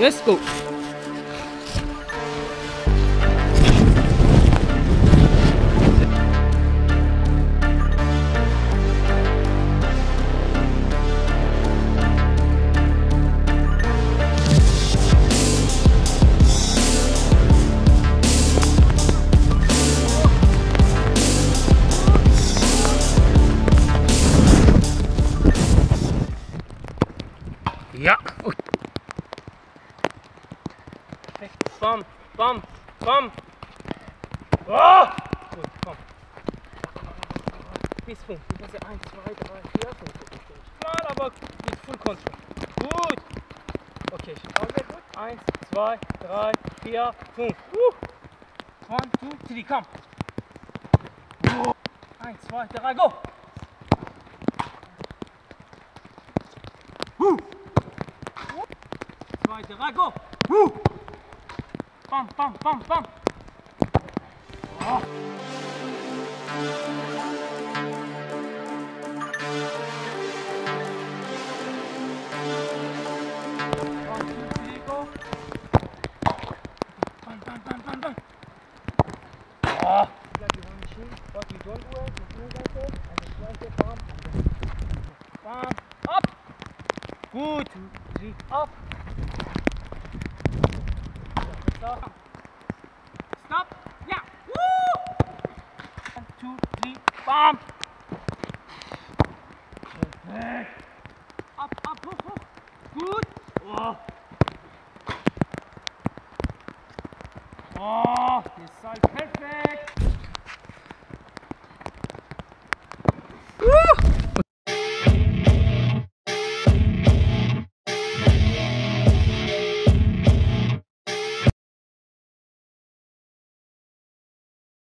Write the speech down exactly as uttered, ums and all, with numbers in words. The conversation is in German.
Let's go. Ja. Bam, bam, bam. Oh! Gut, komm. Bis fünf. Ich muss ja eins, zwei, drei, vier, fünf. Mal, aber mit Full Control. Gut. Okay, Pause. Gut. Eins, zwei, drei, vier, fünf. Uh. One, two, three, komm. Eins, zwei, drei, go. Uh. Zwei, drei, go. Uh. Bam, bam, bam, bam. Oh. One, two, three, go. Bam, bam, bam, bam, bam. Oh. What you don't do it, you do like that, and then like that, bam, and then bam, up. Good. Two, three, up. Stop. Stop. Yeah. Woo! One, two, three, bam. Perfect. Up, up, hoch, hoch. Good. Oh. Oh, this is perfect.